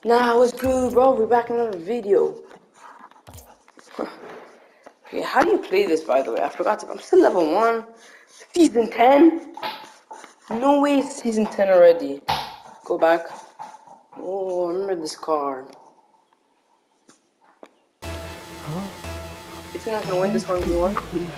Nah, what's good, bro? We're back in another video. Okay, how do you play this, by the way? I forgot to. I'm still level 1. Season 10? No way it's season 10 already. Go back. Oh, I remember this card. Huh? You think I can win this 1v1?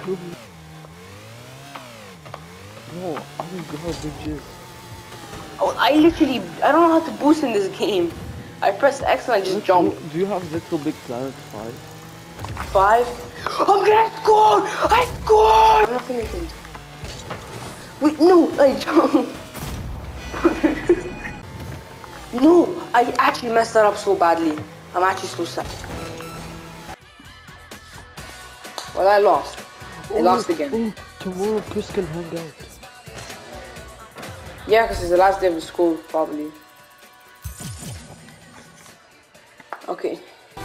No, I'm garbages. Oh, I don't know how to boost in this game. I press X and I just jump. Do you have Little Big Planet 5? 5? I'm gonna score! I scored! I'm not finishing. Wait, no, I jumped. No, I actually messed that up so badly. I'm actually so sad. Well, I lost. I lost again. Oh, tomorrow Chris can hang out. Yeah, because it's the last day of the school, probably. Okay.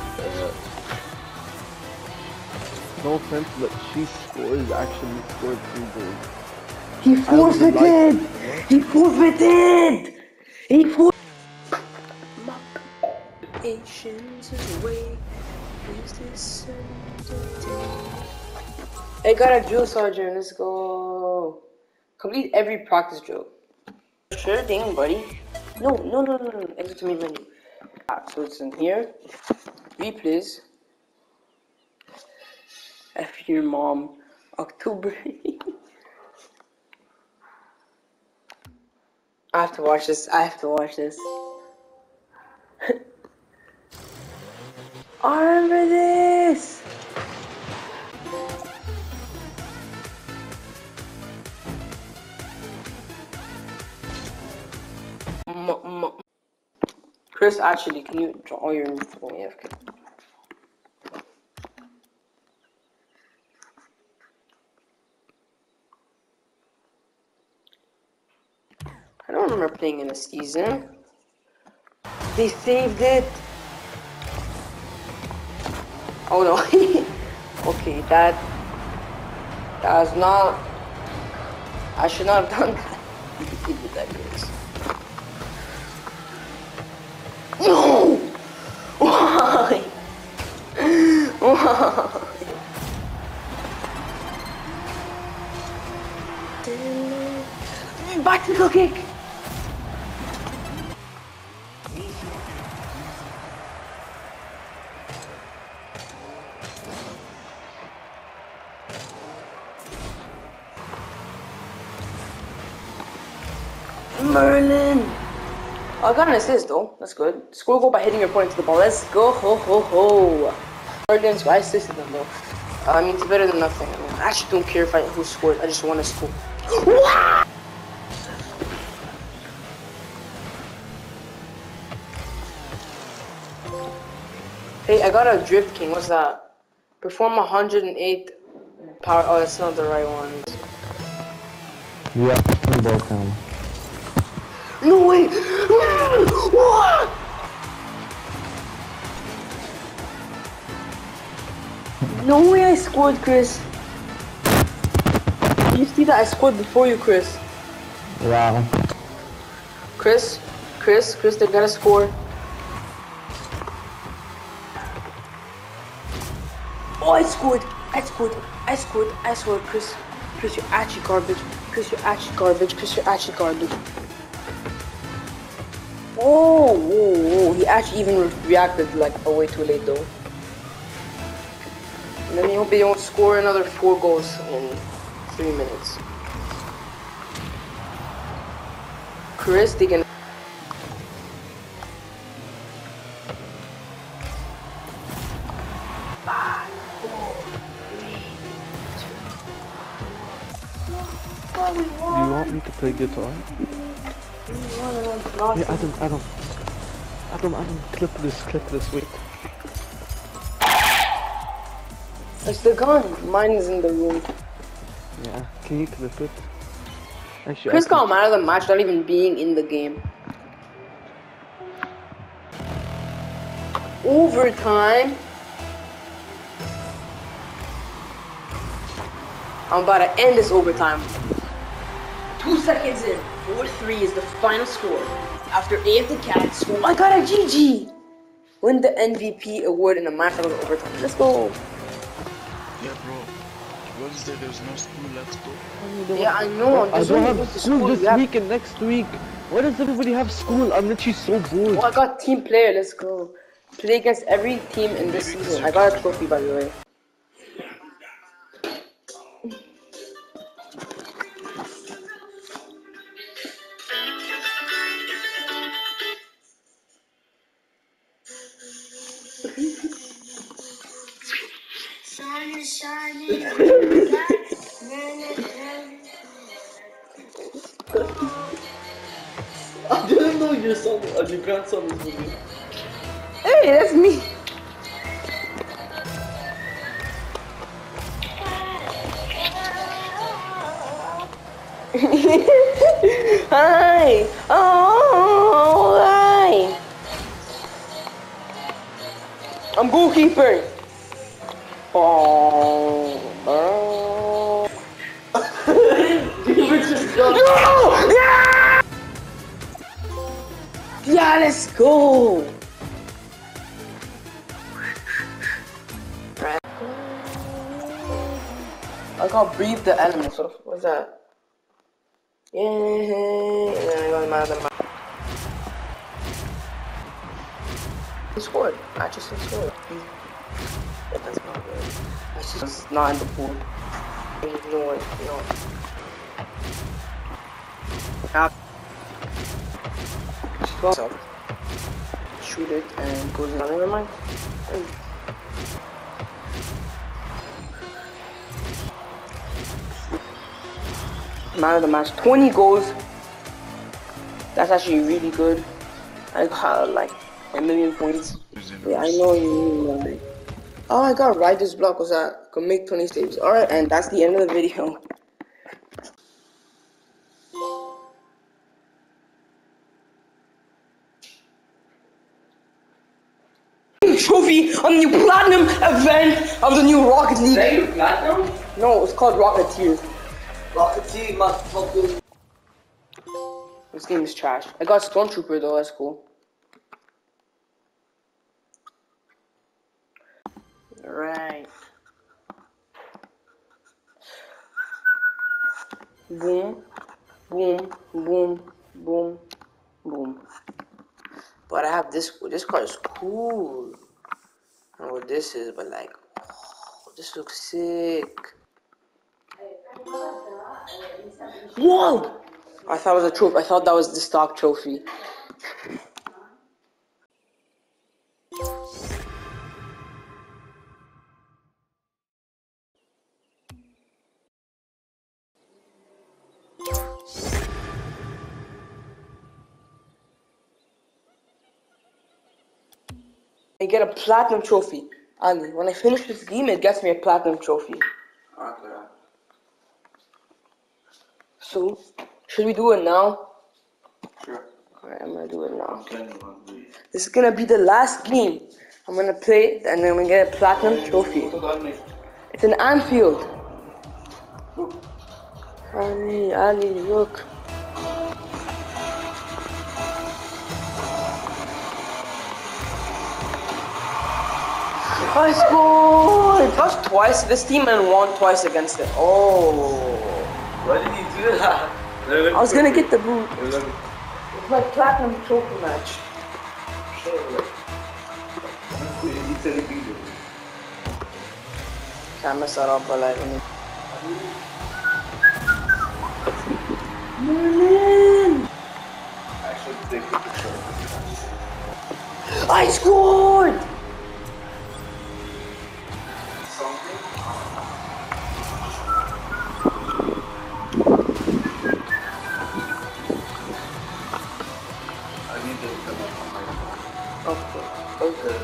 No offense, but she actually scored 3 goals. He forfeited! He forfeited! He forfeited! My patience is away. Is this I got a drill sergeant, let's go. Complete every practice drill. Sure thing, buddy. No. Exit to main menu. So it's in here. Replays. F your mom. October. I have to watch this. I remember this. Chris, actually, can you draw your AFK? I don't remember playing in a season. They saved it. Oh no. Okay, that's not. I should not have done that. You can do that, Chris. No! Why? Why? Back to the kick! Merlin! I got an assist though, that's good. Score a goal by hitting your opponent to the ball. Let's go, ho ho ho! Merlin, so I assisted them though. I mean, it's better than nothing. I mean, I actually don't care who scores, I just want to score. Hey, I got a Drift King, what's that? Perform 108 power, oh that's not the right one. Yeah, I'm both down. No way! What? No way I scored, Chris. You see that I scored before you, Chris. Wow. Chris, they gotta score. Oh, I scored, Chris. Chris, you're actually garbage. Chris, you're actually garbage. Oh, whoa. He actually even reacted like way too late though. And then you hope they don't score another 4 goals in 3 minutes. Chris, they can. Do you want me to play guitar? Yeah, Adam, clip this, wait. It's the gun. Mine is in the room. Yeah, can you clip it? Actually, Chris got man of the match, not even being in the game. Overtime. I'm about to end this overtime. 2 seconds in. 4-3 is the final score. After AF the Cats. I got a GG. win the MVP award in a match that was overtime. Let's go. Yeah, bro. Wednesday there's no school. Let's go. Yeah, I know. I There's don't only have one school this We have- week and next week. Why does everybody have school? I'm literally so bored. Oh, I got team player. Let's go. Play against every team in this Maybe 'cause season. you I got a can't trophy, by the way. Sun is shining. I didn't know your son, your grandson was with you. Hey, that's me. Hi. Oh, hi. I'm goalkeeper. Oh, bro. No! Yeah! Yeah, let's go. I can't breathe the elements. What's that? Yeah, and then I got mad at my. He scored. I just scored. Yeah, that's not good. I just not in the pool. You know what? You know. So, shoot it and goes in. Never mind. Man of the match, 20 goals. That's actually really good. I got like 1,000,000 points. Yeah, I know you mean. Oh, I got right this block. Was that? Can make 20 saves. Alright, and that's the end of the video. Trophy on the new platinum event of the new Rocket League. Is that your platinum? No, it's called Rocketeer. Rocketeer, motherfucker. This game is trash. I got Stormtrooper though, that's cool. Right. Boom, boom, boom, boom, boom. But I have this. This card is cool. I don't know what this is, but like, oh, this looks sick. Whoa! I thought it was a trophy. I thought that was the stock trophy. I get a platinum trophy. Ali, when I finish this game, it gets me a platinum trophy. Okay. So, should we do it now? Sure. Alright, I'm gonna do it now. Can you want to This is gonna be the last game. I'm gonna play it and then I'm gonna get a platinum trophy. It's in Anfield. Ali, look. I scored! Lost twice this team and won twice against it. Oh. Why did you do that? I was gonna get the boot. It's my platinum trophy match. Can't mess that up, but like, Merlin! Actually, take the picture. I scored! Okay.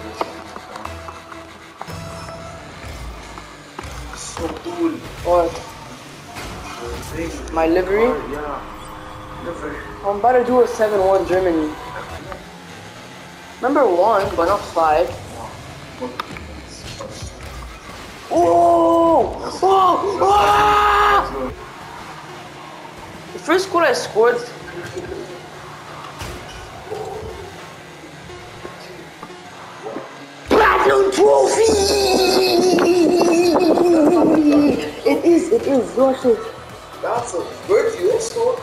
So cool. What? My livery? Yeah. I'm about to do a 7-1 Germany. Number 1, but not 5. Oh! Oh! Ah! The first goal I scored. Platinum trophy! It is. Watch this. That's a virtuoso.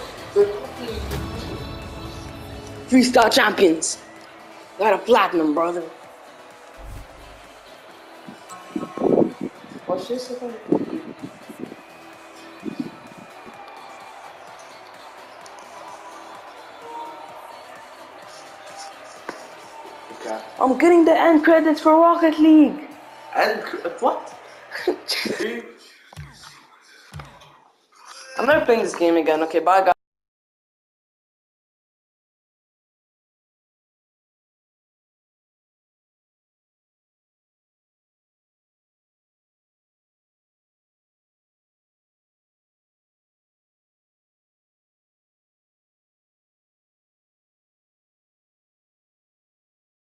Freestyle champions. Got a platinum, brother. Watch this. Okay. I'm getting the end credits for Rocket League. And what? I'm never playing this game again. Okay, bye guys.